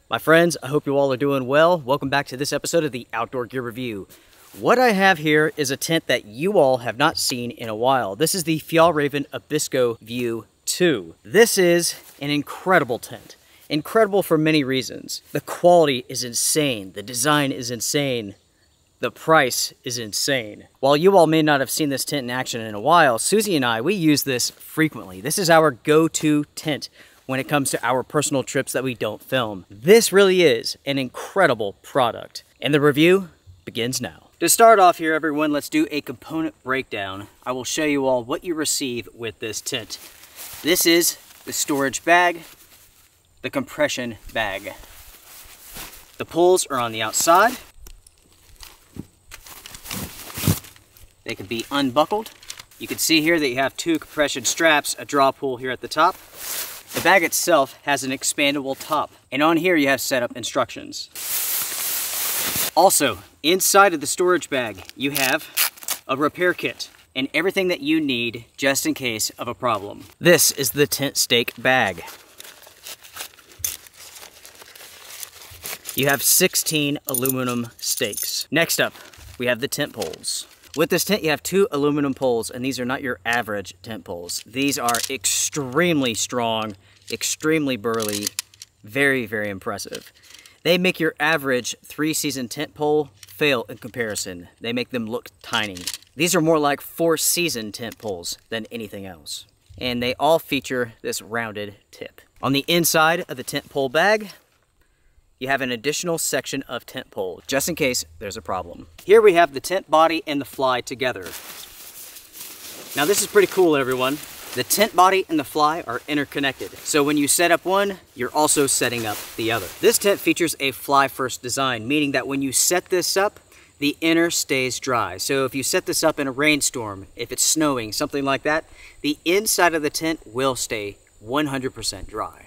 My friends, I hope you all are doing well. Welcome back to this episode of the Outdoor Gear Review. What I have here is a tent that you all have not seen in a while. This is the Fjallraven Abisko View 2. This is an incredible tent. Incredible for many reasons. The quality is insane. The design is insane. The price is insane. While you all may not have seen this tent in action in a while, Susie and I, we use this frequently. This is our go-to tent when it comes to our personal trips that we don't film. This really is an incredible product. And the review begins now. To start off here, everyone, let's do a component breakdown. I will show you all what you receive with this tent. This is the storage bag, the compression bag. The pulls are on the outside. They can be unbuckled. You can see here that you have two compression straps, a draw pull here at the top. The bag itself has an expandable top, and on here you have setup instructions. Also, inside of the storage bag, you have a repair kit and everything that you need just in case of a problem. This is the tent stake bag. You have 16 aluminum stakes. Next up, we have the tent poles. With this tent, you have two aluminum poles, and these are not your average tent poles. These are extremely strong, extremely burly, very, very impressive. They make your average 3-season tent pole fail in comparison. They make them look tiny. These are more like 4-season tent poles than anything else. And they all feature this rounded tip. On the inside of the tent pole bag, you have an additional section of tent pole, just in case there's a problem. Here we have the tent body and the fly together. Now this is pretty cool, everyone. The tent body and the fly are interconnected. So when you set up one, you're also setting up the other. This tent features a fly first design, meaning that when you set this up, the inner stays dry. So if you set this up in a rainstorm, if it's snowing, something like that, the inside of the tent will stay 100% dry.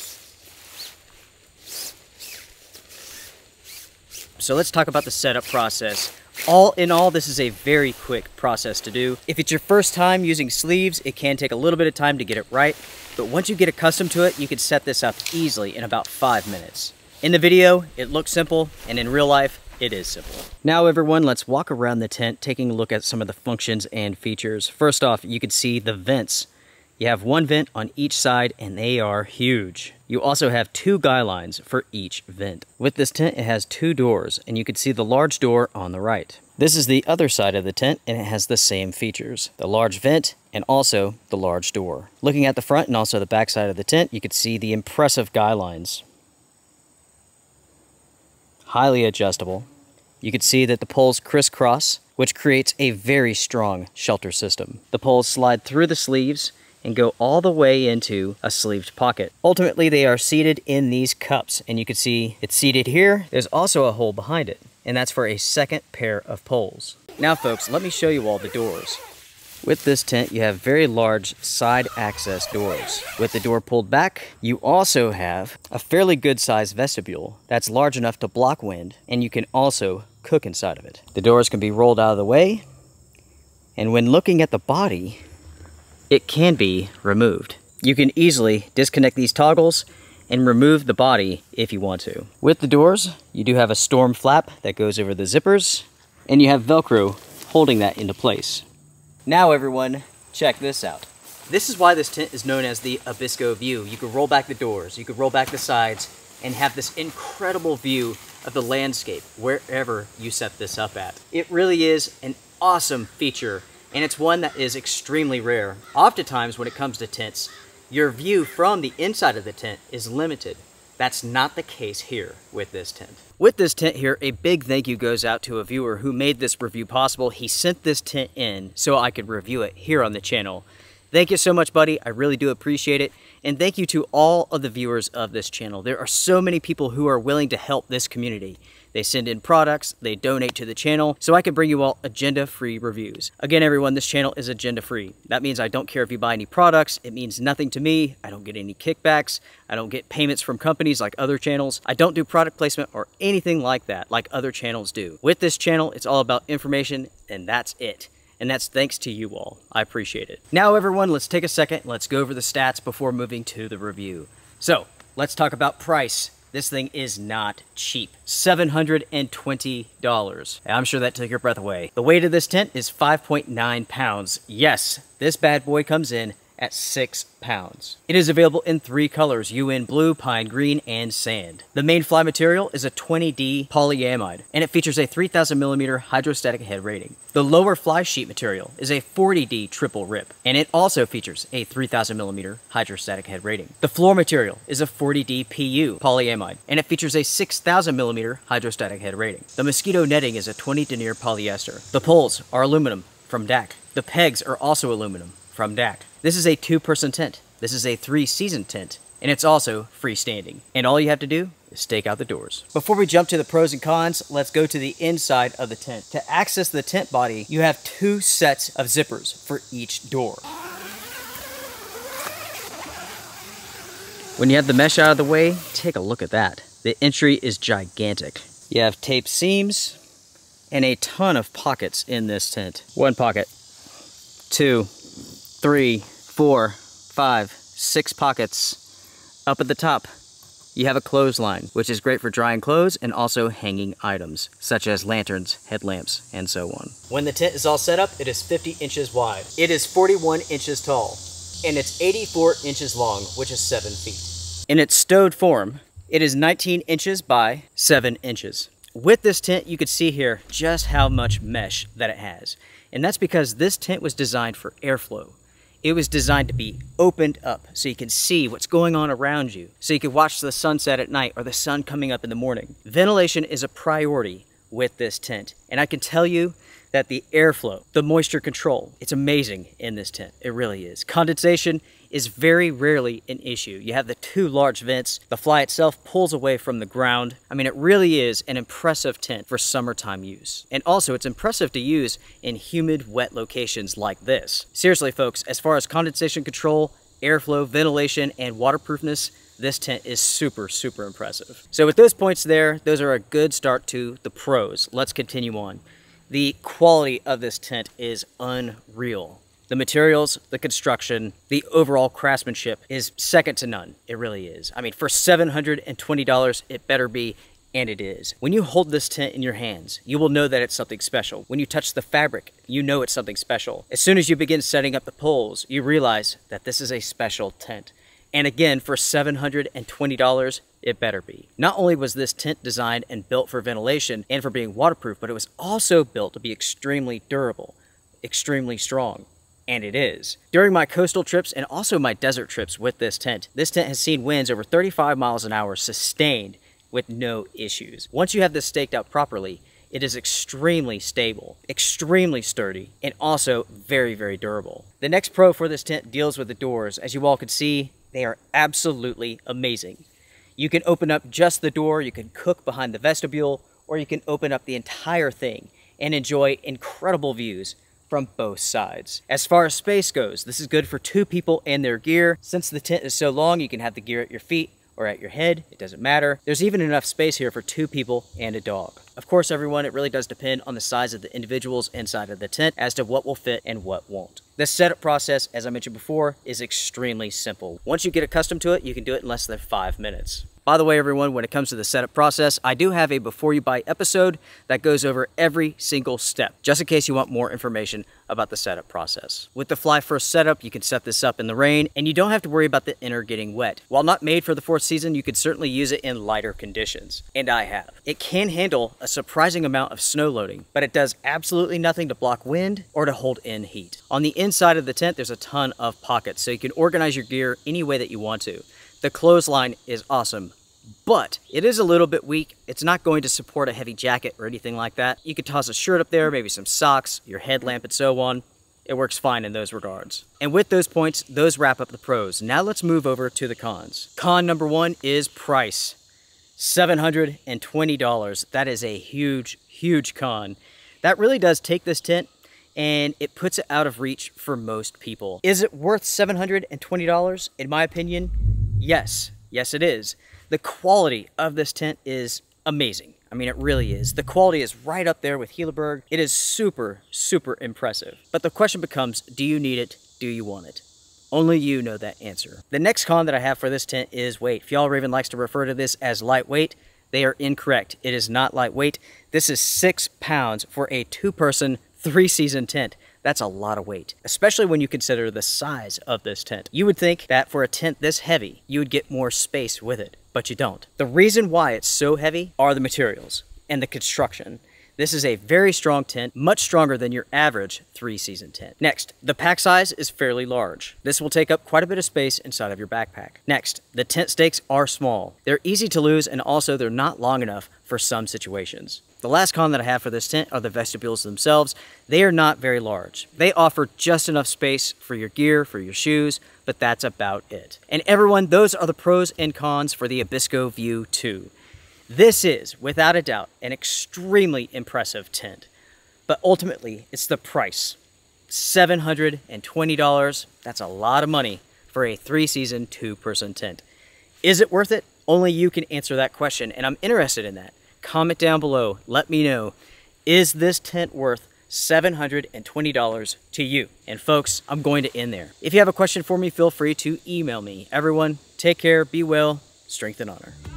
So let's talk about the setup process. All in all, this is a very quick process to do. If it's your first time using sleeves, it can take a little bit of time to get it right, but once you get accustomed to it, you can set this up easily in about 5 minutes. In the video, it looks simple, and in real life, it is simple. Now everyone, let's walk around the tent, taking a look at some of the functions and features. First off, you can see the vents. You have one vent on each side, and they are huge. You also have 2 guy lines for each vent. With this tent, it has 2 doors, and you can see the large door on the right. This is the other side of the tent, and it has the same features. The large vent, and also the large door. Looking at the front and also the back side of the tent, you can see the impressive guy lines. Highly adjustable. You can see that the poles crisscross, which creates a very strong shelter system. The poles slide through the sleeves and go all the way into a sleeved pocket. Ultimately, they are seated in these cups, and you can see it's seated here. There's also a hole behind it, and that's for a second pair of poles. Now folks, let me show you all the doors. With this tent, you have very large side access doors. With the door pulled back, you also have a fairly good sized vestibule that's large enough to block wind, and you can also cook inside of it. The doors can be rolled out of the way, and when looking at the body, it can be removed. You can easily disconnect these toggles and remove the body if you want to. With the doors, you do have a storm flap that goes over the zippers, and you have Velcro holding that into place. Now everyone, check this out. This is why this tent is known as the Abisko View. You can roll back the doors, you can roll back the sides, and have this incredible view of the landscape wherever you set this up at. It really is an awesome feature, and it's one that is extremely rare. Oftentimes when it comes to tents, your view from the inside of the tent is limited. That's not the case here with this tent. With this tent here, a big thank you goes out to a viewer who made this review possible. He sent this tent in so I could review it here on the channel. Thank you so much, buddy. I really do appreciate it. And thank you to all of the viewers of this channel. There are so many people who are willing to help this community. They send in products, they donate to the channel, so I can bring you all agenda-free reviews. Again, everyone, this channel is agenda-free. That means I don't care if you buy any products. It means nothing to me. I don't get any kickbacks. I don't get payments from companies like other channels. I don't do product placement or anything like that like other channels do. With this channel, it's all about information, and that's it. And that's thanks to you all. I appreciate it. Now, everyone, let's take a second. Let's go over the stats before moving to the review. So, let's talk about price. This thing is not cheap. $720. I'm sure that took your breath away. The weight of this tent is 5.9 pounds. Yes, this bad boy comes in at 6 pounds. It is available in 3 colors, UN blue, pine green, and sand. The main fly material is a 20D polyamide, and it features a 3000 millimeter hydrostatic head rating. The lower fly sheet material is a 40D triple rip, and it also features a 3000 millimeter hydrostatic head rating. The floor material is a 40D PU polyamide, and it features a 6000 millimeter hydrostatic head rating. The mosquito netting is a 20 denier polyester. The poles are aluminum from DAC. The pegs are also aluminum from DAC. This is a 2-person tent. This is a 3-season tent, and it's also freestanding. And all you have to do is stake out the doors. Before we jump to the pros and cons, let's go to the inside of the tent. To access the tent body, you have 2 sets of zippers for each door. When you have the mesh out of the way, take a look at that. The entry is gigantic. You have taped seams and a ton of pockets in this tent. 1 pocket, 2, 3, 4, 5, 6 pockets. Up at the top, you have a clothesline, which is great for drying clothes and also hanging items, such as lanterns, headlamps, and so on. When the tent is all set up, it is 50 inches wide. It is 41 inches tall, and it's 84 inches long, which is 7 feet. In its stowed form, it is 19 inches by 7 inches. With this tent, you can see here just how much mesh that it has. And that's because this tent was designed for airflow. It was designed to be opened up so you can see what's going on around you, so you can watch the sunset at night or the sun coming up in the morning. Ventilation is a priority with this tent, and I can tell you that the airflow, the moisture control, it's amazing in this tent. It really is. Condensation is very rarely an issue. You have the 2 large vents. The fly itself pulls away from the ground. I mean, it really is an impressive tent for summertime use. And also, it's impressive to use in humid, wet locations like this. Seriously, folks, as far as condensation control, airflow, ventilation, and waterproofness, this tent is super, super impressive. So with those points there, those are a good start to the pros. Let's continue on. The quality of this tent is unreal. The materials, the construction, the overall craftsmanship is second to none. It really is. I mean, for $720, it better be, and it is. When you hold this tent in your hands, you will know that it's something special. When you touch the fabric, you know it's something special. As soon as you begin setting up the poles, you realize that this is a special tent. And again, for $720, it better be. Not only was this tent designed and built for ventilation and for being waterproof, but it was also built to be extremely durable, extremely strong. And it is. During my coastal trips and also my desert trips with this tent has seen winds over 35 miles an hour sustained with no issues. Once you have this staked out properly, it is extremely stable, extremely sturdy, and also very, very durable. The next pro for this tent deals with the doors. As you all can see, they are absolutely amazing. You can open up just the door, you can cook behind the vestibule, or you can open up the entire thing and enjoy incredible views from both sides. As far as space goes, this is good for 2 people and their gear. Since the tent is so long, you can have the gear at your feet or at your head, it doesn't matter. There's even enough space here for 2 people and a dog. Of course, everyone, it really does depend on the size of the individuals inside of the tent as to what will fit and what won't. The setup process, as I mentioned before, is extremely simple. Once you get accustomed to it, you can do it in less than 5 minutes. By the way, everyone, when it comes to the setup process, I do have a Before You Buy episode that goes over every single step, just in case you want more information about the setup process. With the Fly First setup, you can set this up in the rain, and you don't have to worry about the inner getting wet. While not made for the 4th season, you could certainly use it in lighter conditions, and I have. It can handle a surprising amount of snow loading, but it does absolutely nothing to block wind or to hold in heat. On the inside of the tent, there's a ton of pockets, so you can organize your gear any way that you want to. The clothesline is awesome, but it is a little bit weak. It's not going to support a heavy jacket or anything like that. You could toss a shirt up there, maybe some socks, your headlamp, and so on. It works fine in those regards. And with those points, those wrap up the pros. Now let's move over to the cons. Con number 1 is price. $720. That is a huge, huge con. That really does take this tent and it puts it out of reach for most people. Is it worth $720? In my opinion, yes. Yes, it is. The quality of this tent is amazing. I mean, it really is. The quality is right up there with Hilleberg. It is super, super impressive. But the question becomes, do you need it? Do you want it? Only you know that answer. The next con that I have for this tent is weight. Fjallraven likes to refer to this as lightweight. They are incorrect. It is not lightweight. This is 6 pounds for a 2-person, 3-season tent. That's a lot of weight, especially when you consider the size of this tent. You would think that for a tent this heavy, you would get more space with it, but you don't. The reason why it's so heavy are the materials and the construction. This is a very strong tent, much stronger than your average 3-season tent. Next, the pack size is fairly large. This will take up quite a bit of space inside of your backpack. Next, the tent stakes are small. They're easy to lose, and also they're not long enough for some situations. The last con that I have for this tent are the vestibules themselves. They are not very large. They offer just enough space for your gear, for your shoes, but that's about it. And everyone, those are the pros and cons for the Abisko View 2. This is, without a doubt, an extremely impressive tent. But ultimately, it's the price. $720, that's a lot of money for a 3-season, 2-person tent. Is it worth it? Only you can answer that question, and I'm interested in that. Comment down below, let me know, is this tent worth $720 to you? And folks, I'm going to end there. If you have a question for me, feel free to email me. Everyone, take care, be well, strength and honor.